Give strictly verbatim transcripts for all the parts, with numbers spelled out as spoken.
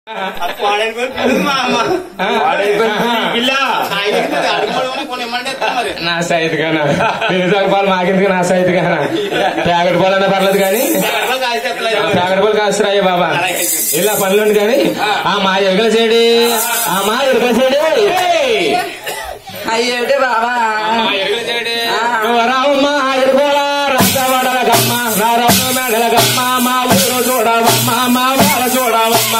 నా సైతు కానా నిజాల పాలు మాకెందుకు నా సైతు కానా ప్యాకెట్ పాలు అన్నా పర్లేదు కానీ ప్యాకెట్ పాలు కాస్తున్నాయి బాబా ఇలా పనులుండి కానీ ఆ మా ఎరుకల చేడి ఆ మా ఎరుకల చేడి అయ్యేటే బాబా ఎరుకల చేడి రామమ్మ ఎరుకోలా రాజవాడల గమ్మ నా రమ్మ మేడల గమ్మ మా ఊరు చూడవమ్మ మా వాళ్ళ చూడవమ్మ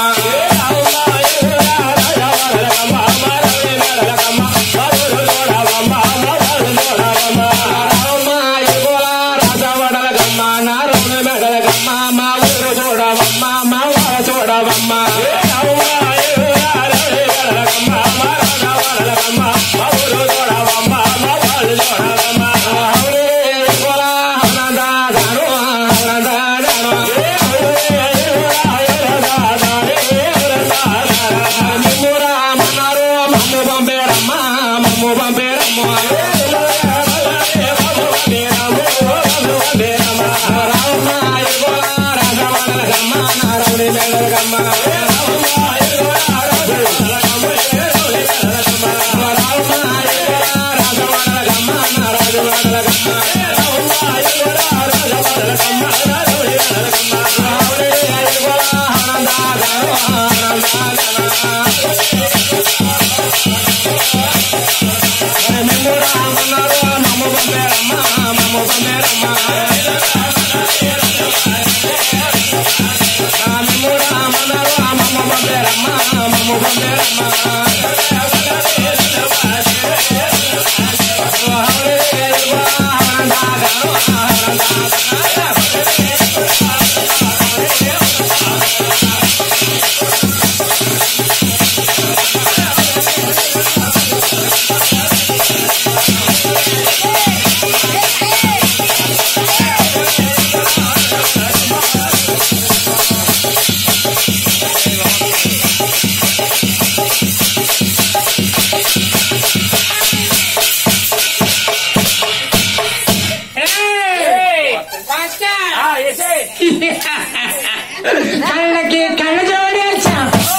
కళ్ళకి కళ్ళు జోడేసా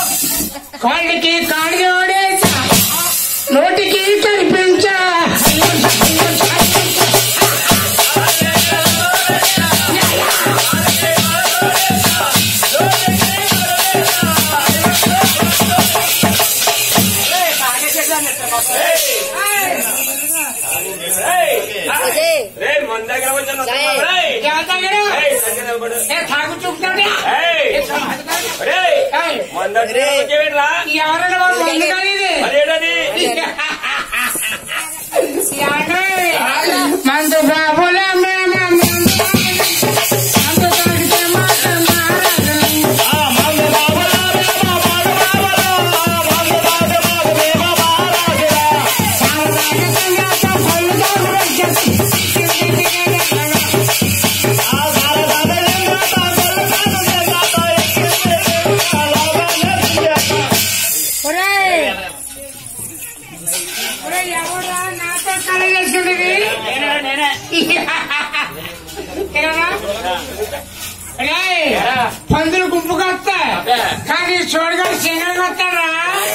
కాళ్ళకి కాళ్ళు జోడేసా నోటికి కనిపించా తాగు చూపుతాడా ఎవరైనా మందు కాలేదు మందు బాబులే పందులు గుంపుగా వస్తాయి కానీ చూడగాడు సింగల్గా వస్తాడా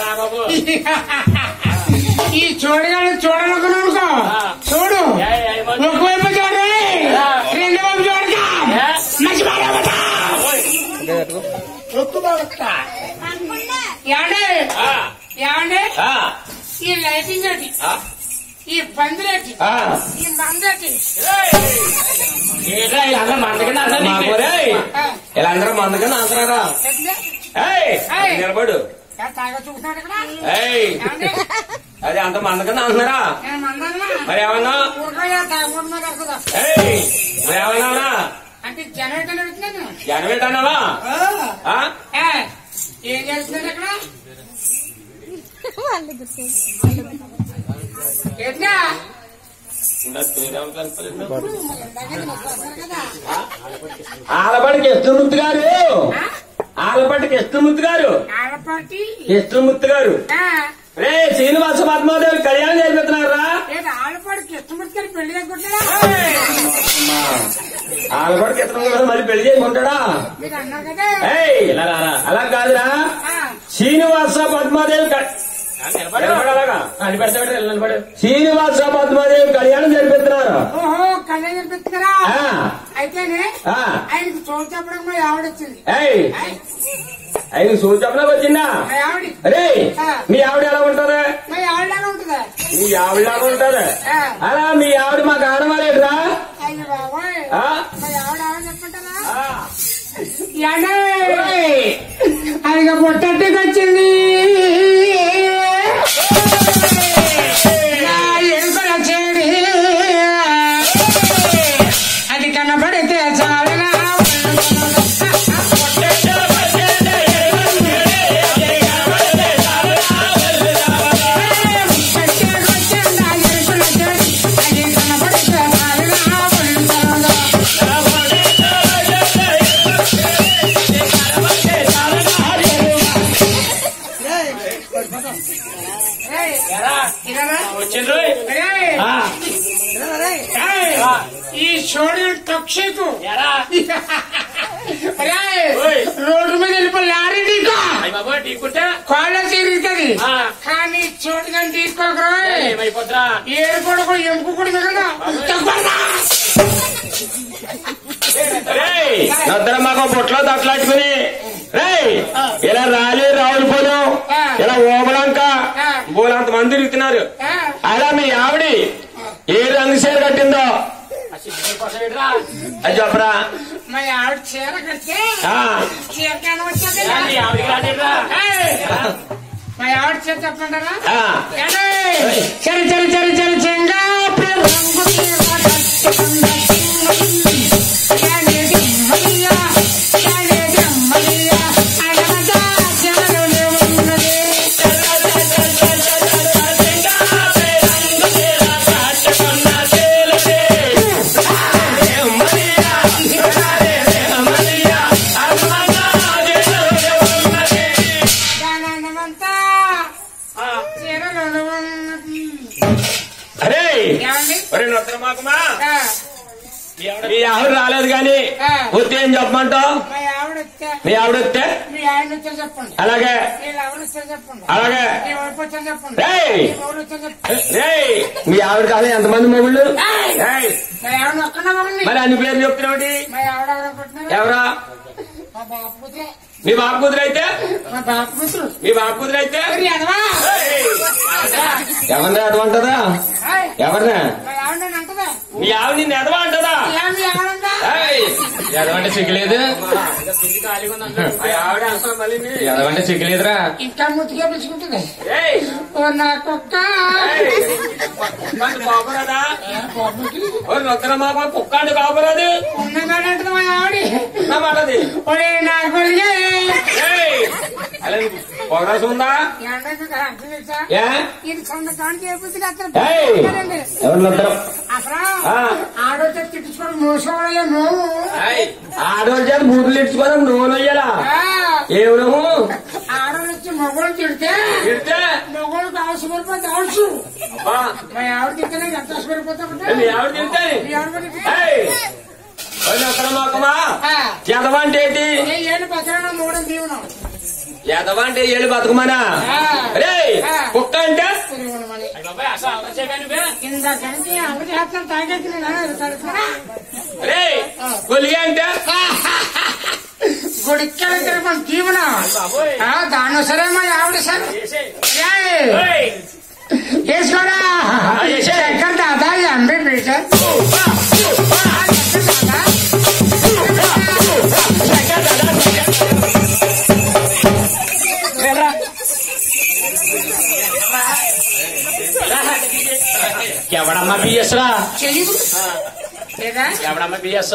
ఈ చూడగాడు చూడాలనుకున్నానుకో చూడు ఒకవైపు చూడు రెండు వైపు చూడక మంచి ఏమండి ఏమండి ఈ లైటింగ్ అది ఈ పందులేటి ఈ మందటి ఇలా మందకన్నా ఇలా అందరూ మందకన్నా అంటున్నారా నిలబడు తాగా చూస్తున్నాడు ఇక్కడ అది అంత మందకన్నా అంటున్నారా మరి ఏమన్నా మరి ఏమన్నా అంటే జనరేటర్ అడుగుతున్నాను జనవేట్ అన్నావా ఏం చేస్తున్నాడు ఇక్కడ ఎట్లా ఆలపాటి కృష్ణమూర్తి గారు ఆలపాటి కృష్ణమూర్తి గారు కృష్ణమూర్తి గారు రే శ్రీనివాస పద్మాదేవి కళ్యాణం జరిపిస్తున్నారా ఆలపాటి కృష్ణమూర్తి గారు పెళ్లి చేసుకుంటాడా ఆలపాటి కృష్ణమూర్తి గారు మళ్ళీ పెళ్లి చేసుకుంటాడా మీరు అన్నారు కదా అలా కాదురా శ్రీనివాస పద్మాదేవి శ్రీనివాస పద్మాదేవి కళ్యాణం జరిపిస్తున్నారు. ఓహో కళ్యాణం జరిపిస్తున్నారా? అయితేనే ఆయనకి చోటు చెప్పడం మా ఆవిడ వచ్చింది. ఆయన సూచనకు వచ్చిందా? అరే మీ ఆవిడ ఎలా ఉంటదా? మా ఆవిడ ఎలా ఉంటుందా? మీ ఆవిడలాగా ఉంటదా? అలా మీ ఆవిడ మాకు ఆడవాలేదురా? అయ్యో బాబోయ్ మా ఆవిడ ఆవిడ చెప్పంటారా? ఆయన పొట్టట్టుకు వచ్చింది ఎరుకల చేడి అది కనబడితే చాలనా ఈ చోడు తక్షకు రోడ్డు మీద వెళ్ళిపో లారీ ఢీకో కాలేజ్ తిరుగుతుంది కానీ చోటు కానీ తీసుకోకరా ఏడు కొడుకు ఎంపు కూడా కదా మాకు బొట్లో తట్లాట్టుకుని ఇలా రాలి రావులపోను ఇలా ఓబలంక బోలంత మంది తిరుగుతున్నారు. అలా మీ ఆవిడ ఏ రంగు చీర కట్టిందో అది చెప్పరా? మా ఆవిడ చీర కడితే చీర కాని వచ్చేది మా ఆవిడ చీర చెప్పంటారా? చరి చరి చరి చరి చెంగా మీ ఆవిడ రాలేదు కానీ వస్తే ఏం చెప్పమంటావు? మీ ఆవిడ వస్తే అలాగే అలాగే మీ ఆవిడ కాదు ఎంతమంది మొగుళ్ళు? మరి అన్ని పేర్లు చెప్తున్నావు ఎవరా? మీ బాబు కూతురు అయితే మీ బాబు కూతురు అయితే ఎవరిని ఎదవంటదా? ఎవరినా? మీ ఆవిడ నిన్ను ఎదవా అంటదా? ఎదవంటే సిగ్గులేదు ఎదవంటే సిగ్గులేదురా? ఇంకా ముత్తుగా పిలుచుకుంటుంది నా కుక్క కాపురాదా? మాకు కుక్క అంటే కాపురాదు ఉన్నదంటే మా ఆవిడ మాటది నా కొడుకే పొగరాసు ఉందా? ఇది సొంతకానికి అయిపోతుంది అసలు ఆడోచే తిట్టుకోవడం మోసోడయ్యా నువ్వు ఆడోళ్ళ చేత బూతులు ఇచ్చుకోవడం నువ్వు అయ్యాలా ఏమి నువ్వు? ఆడోళ్ళు వచ్చి మొగోళ్ళు తిడితే తిడితే మొగోళ్ళకి అవసరపడిపోతే అవసరం మా ఆవిడ తింటే ఎంత అవసరపడిపోతా మీ ఆవిడ తింటే మీ ఆవిడ మాకమా ఎదవా అంటే ఏంటి? ఏడు పక్కన మూడం దీవనం ఎదవా అంటే ఏళ్ళు బతుకమనా? రే కుక్క అంటే ఇందాకంటే ఆవిడ చేస్తాను తాగేసి రే గొలిగా అంటే గుడికి మన దీవన దాని సరే మా ఆవిడ సరే వేసుకోరా శంకర్ దాదా అంబే బీట ఎవడమ్మా బిఎస్ రా? ఎవడమ్మా బిఎస్?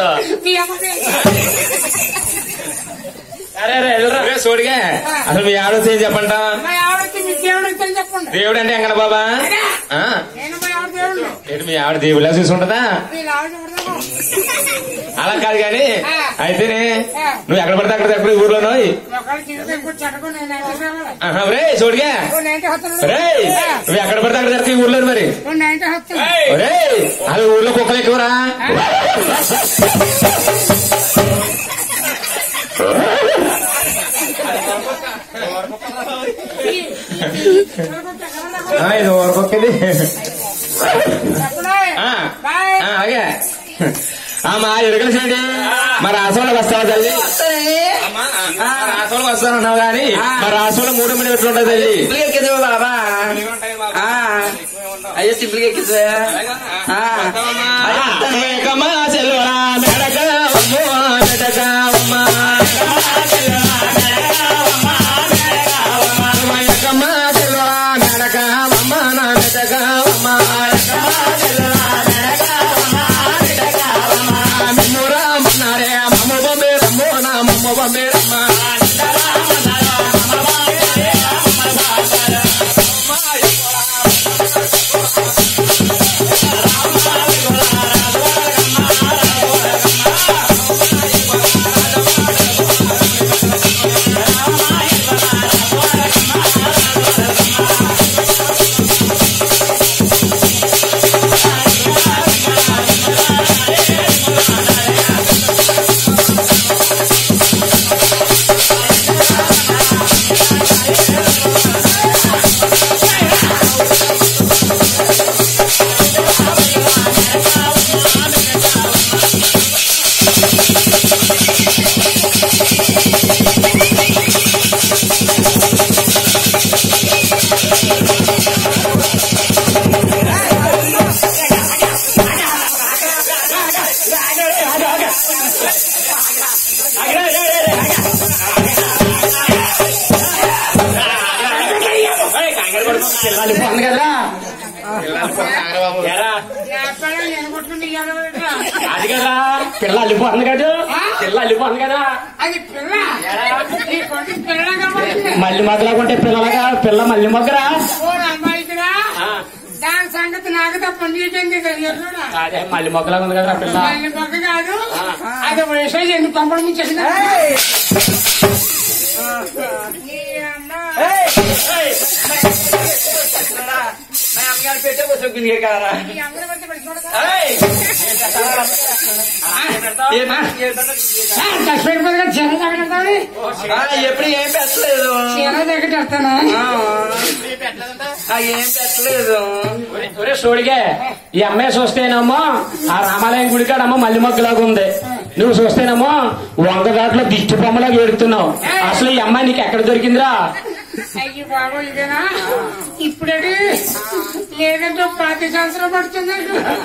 అరే అరే సోడిగా అసలు మీ ఆవిడ ఏం చెప్పంట? చెప్పండి దేవుడు అంటే ఎంగన బాబా? ఏంటి మీ ఆవిడ దేవుళ్ళ చూసి ఉంటదా? అలా కాదు కానీ అయితేనే నువ్వు ఎక్కడ పడితే అక్కడ ఎక్కడ ఊర్లోనో రే చోడిగా రే నువ్వు ఎక్కడ పడితే అక్కడ జరుగుతాయి ఊర్లో మరి రే అది ఊర్లో కుక్కలు ఎక్కువరా? ఇది ఊరకొక్కది అలాగే మా ఎరుకల చెడి మరి రాసోళ్ళకి వస్తావా తల్లి? రాసోళ్ళకి వస్తానన్నావు కానీ మరి రాసోళ్ళ మూడు మినిట్లు ఎట్లుంటుంది తల్లి? ఎక్కింది బాబా అయ్యో సింపుల్గా ఎక్కింది సెల్వరా మెడక మెడక కదరా అది కదా పిల్ల అల్లిపోతుంది కదా పిల్ల అల్లిపోతుంది కదా అది పిల్ల పిల్ల మళ్ళీ మొగ్గలాకుంటే పిల్లలుగా పిల్ల మళ్ళీ మొగ్గరా అమ్మాయికిరా దాని సంగతి నాకు తప్ప నీకేంది తెలియదు. అదే మళ్ళీ మొగ్గలాగా ఉంది కదా పిల్ల. మళ్ళీ మొగ్గ కాదు అది వయసు ఎన్ని పంపడం చేసిందా అమ్మగారు పెట్టే కూర్చోకుంది కదా ఎప్పుడు ఏం పెట్టలేదు చీర దగ్గర వస్తానా ఏం పెట్టలేదు. ఒరే సోడిగే ఈ అమ్మాయి చూస్తేనేమో ఆ రామాలయం గుడికాడమ్మో మల్లి మొగ్గలాగా ఉంది, నువ్వు చూస్తేనేమో వంక దాంట్లో దిష్టి బొమ్మలాగా ఏడుతున్నావు. అసలు ఈ అమ్మాయి నీకు ఎక్కడ దొరికిందిరా? అయ్యి బాబు ఇదేనా ఇప్పుడే లేదంటే పాతి సంవత్సరం పడుతుంది.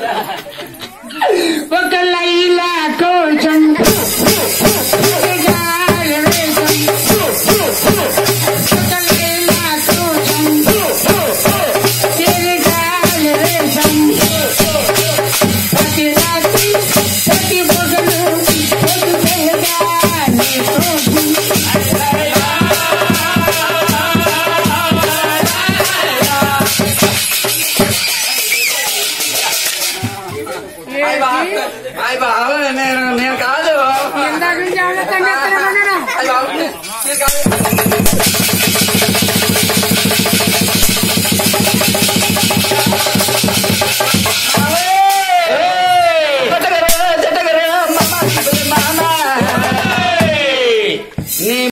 ఒక లైలా కొంచెం నేను కాదు ఇందాక నుంచి కాదు